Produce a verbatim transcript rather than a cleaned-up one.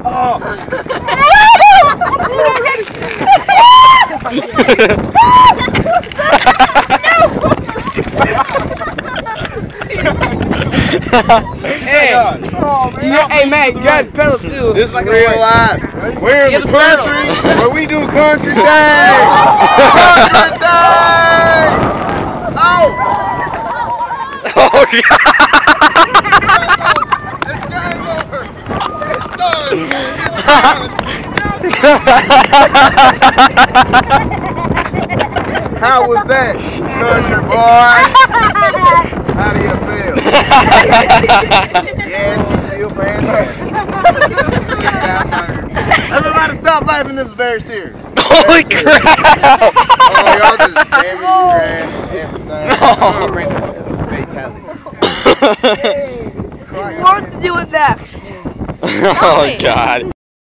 Oh. Hey, oh, man. You, hey man, you got the pedal too. This is like real life. We're in the country where we do country things. Country things. Oh. Oh God. It's game over. It's done. It's done. How was that, country boy? How do you feel? Yes, you feel fantastic. Everybody stop laughing, this is very serious. Holy Very crap! Oh, y'all just damaging grass and everything. Fatality. What wants to do it next? Oh God.